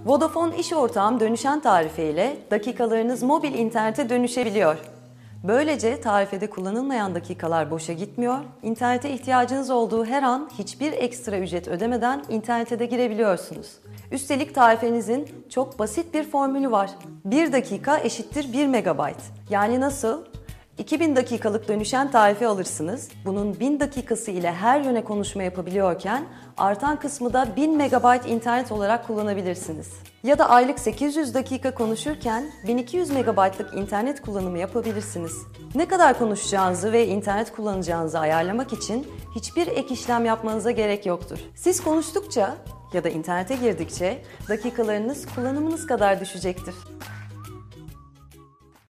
Vodafone iş ortağım dönüşen tarife ile dakikalarınız mobil internete dönüşebiliyor. Böylece tarifede kullanılmayan dakikalar boşa gitmiyor, internete ihtiyacınız olduğu her an hiçbir ekstra ücret ödemeden internete de girebiliyorsunuz. Üstelik tarifenizin çok basit bir formülü var. 1 dakika eşittir 1 megabayt. Yani nasıl? 2000 dakikalık dönüşen tarife alırsınız. Bunun 1000 dakikası ile her yöne konuşma yapabiliyorken artan kısmı da 1000 megabayt internet olarak kullanabilirsiniz. Ya da aylık 800 dakika konuşurken 1200 megabaytlık internet kullanımı yapabilirsiniz. Ne kadar konuşacağınızı ve internet kullanacağınızı ayarlamak için hiçbir ek işlem yapmanıza gerek yoktur. Siz konuştukça ya da internete girdikçe dakikalarınız kullanımınız kadar düşecektir.